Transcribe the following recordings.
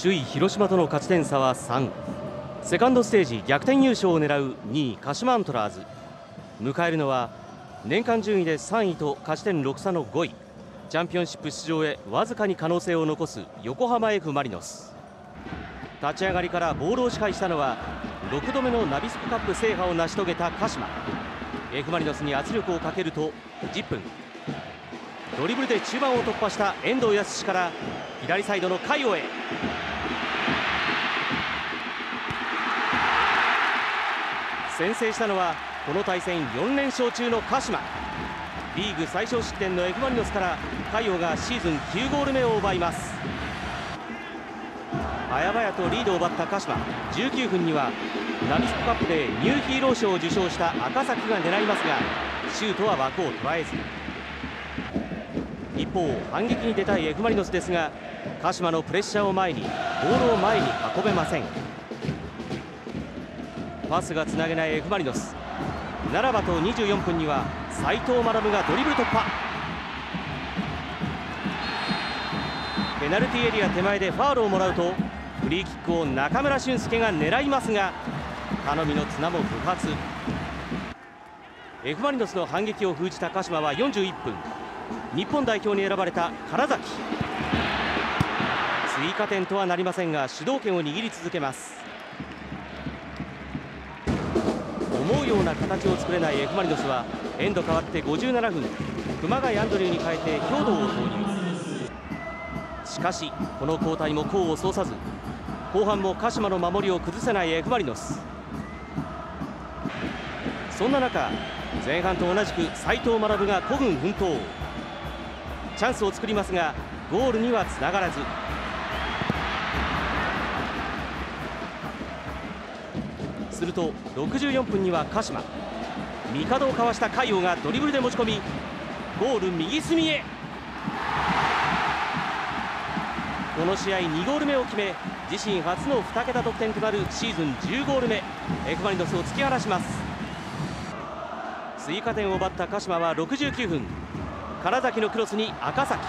首位広島との勝ち点差は3。セカンドステージ逆転優勝を狙う2位鹿島アントラーズ。迎えるのは年間順位で3位と勝ち点6差の5位、チャンピオンシップ出場へわずかに可能性を残す横浜 F ・マリノス。立ち上がりからボールを支配したのは6度目のナビスコカップ制覇を成し遂げた鹿島。 F ・マリノスに圧力をかけると10分、ドリブルで中盤を突破した遠藤康から左サイドの海尾へ。先制したのはこの対戦4連勝中の鹿島。リーグ最小失点の F ・マリノスから海尾がシーズン9ゴール目を奪います。早々とリードを奪った鹿島、19分にはナビスコカップでニューヒーロー賞を受賞した赤崎が狙いますがシュートは枠を捉えず。一方反撃に出たい F ・マリノスですが鹿島のプレッシャーを前にボールを前に運べません。パスがつなげない F ・マリノス。ならばと24分には斉藤学がドリブル突破。ペナルティーエリア手前でファウルをもらうとフリーキックを中村俊輔が狙いますが頼みの綱も不発。 F ・マリノスの反撃を封じた鹿島は41分、日本代表に選ばれた唐崎。追加点とはなりませんが主導権を握り続けます。思うような形を作れない F ・マリノスはエンド変わって57分、熊谷アンドリューに変えて兵藤を投入。しかしこの交代も功を奏さず後半も鹿島の守りを崩せない F ・マリノス。そんな中前半と同じく斉藤学が孤軍奮闘。チャンスを作りますがゴールにはつながらず。すると64分には鹿島、帝をかわした海尾がドリブルで持ち込みゴール右隅へ。この試合2ゴール目を決め自身初の2桁得点となるシーズン10ゴール目、 F ・マリノスを突き放します。追加点を奪った鹿島は69分、唐崎のクロスに赤崎。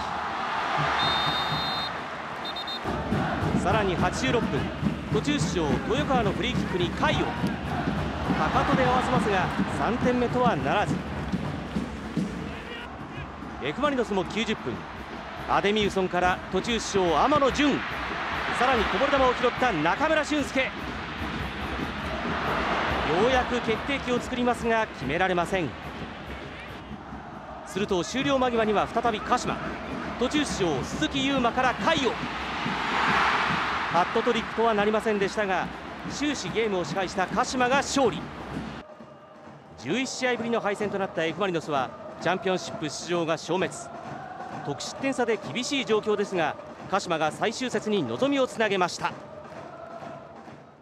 さらに86分、途中出場豊川のフリーキックに海尾、かかとで合わせますが3点目とはならず。 F ・マリノスも90分、アデミウソンから途中出場天野純、さらにこぼれ球を拾った中村俊輔。ようやく決定機を作りますが決められません。すると終了間際には再び鹿島、途中出場鈴木優馬から海尾。ハットトリックとはなりませんでしたが終始ゲームを支配した鹿島が勝利。11試合ぶりの敗戦となった F ・マリノスはチャンピオンシップ出場が消滅。得失点差で厳しい状況ですが鹿島が最終節に望みをつなげました。